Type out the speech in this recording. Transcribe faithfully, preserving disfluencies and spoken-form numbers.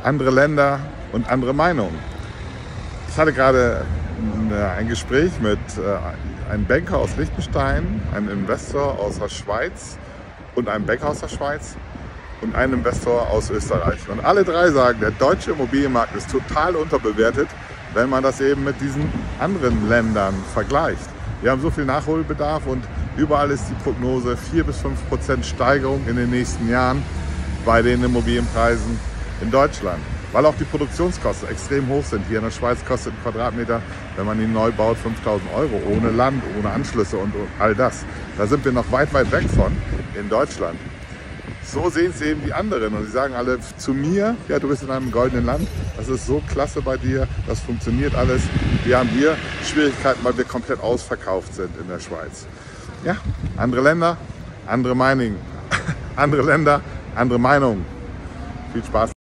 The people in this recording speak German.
andere Länder und andere Meinungen. Ich hatte gerade ein Gespräch mit einem Banker aus Liechtenstein, einem Investor aus der Schweiz und einem Banker aus der Schweiz und einem Investor aus Österreich. Und alle drei sagen, der deutsche Immobilienmarkt ist total unterbewertet, wenn man das eben mit diesen anderen Ländern vergleicht. Wir haben so viel Nachholbedarf und überall ist die Prognose vier bis fünf Prozent Steigerung in den nächsten Jahren bei den Immobilienpreisen in Deutschland. Weil auch die Produktionskosten extrem hoch sind. Hier in der Schweiz kostet ein Quadratmeter, wenn man ihn neu baut, fünftausend Euro ohne Land, ohne Anschlüsse und all das. Da sind wir noch weit, weit weg von in Deutschland. So sehen es eben die anderen und sie sagen alle zu mir, ja, du bist in einem goldenen Land, das ist so klasse bei dir, das funktioniert alles. Wir haben hier Schwierigkeiten, weil wir komplett ausverkauft sind in der Schweiz. Ja, andere Länder, andere Meinungen, andere Länder, andere Meinungen. Viel Spaß.